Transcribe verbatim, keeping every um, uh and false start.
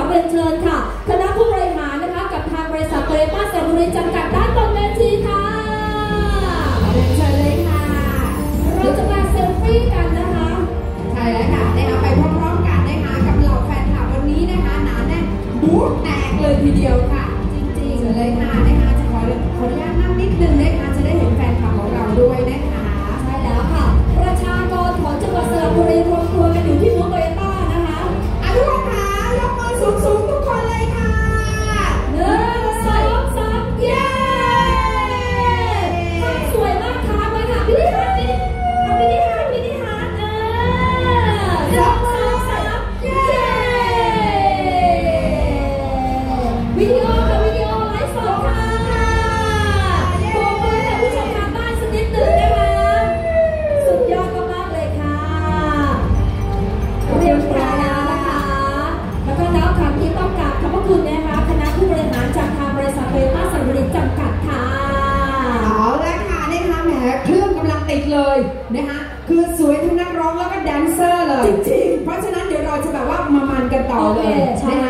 เรียนเชิญค่ะคณะผู้บริหารนะคะกับทางบริษัทโตโยต้าสระบุรีจำกัดด้านบนเวทีค่ะเรียนเชิญเลยค่ะเราจะมาเซลฟี่กันนะคะใช่แล้วค่ะนะคะไปพร้อมๆกันนะคะกับเหล่าแฟนคลับวันนี้นะคะหนาแน่นบู๊แตกเลยทีเดียวค่ะจริงๆเลยค่ะนะคะจะขอขออนุญาตนั่งนิดนึงนะคะจะได้เห็นแฟนคลับของเราด้วยนะคะใช่แล้วค่ะประชากรของจังหวัดสระบุรีรวมตัวกันอยู่ที่บูธโตโยต้านะคะอ่ะทุกคนค่ะยกมือสูงๆทุกคนเลยค่ะหนึ่งสองสามเย้ภาพสวยมากค่ะมาค่ะพี่นิฮาร์ดพี่นิฮาร์ดพี่นิฮาร์ดเออหนึ่งสองสามเย้วิดีโอค่ะวิดีโอไลฟ์สดค่ะโบกมือให้ผู้ชมทางบ้านสักนิดหนึ่งนะคะสุดยอดมากๆเลยค่ะเรียบร้อยแล้วนะคะแล้วก็แล้วค่ะที่ต้องกราบขอบพระคุณนะคะคณะผู้บริหารจากทางบริษัทโตโยต้าสระบุรีจำกัดค่ะเอาละค่ะนะคะแหมเครื่องกำลังติดเลยนะคะคือสวยทั้งนักร้องแล้วก็แดนเซอร์เลยจริงๆเพราะฉะนั้นเดี๋ยวเราจะแบบว่ามามันกันต่อเลยนะคะ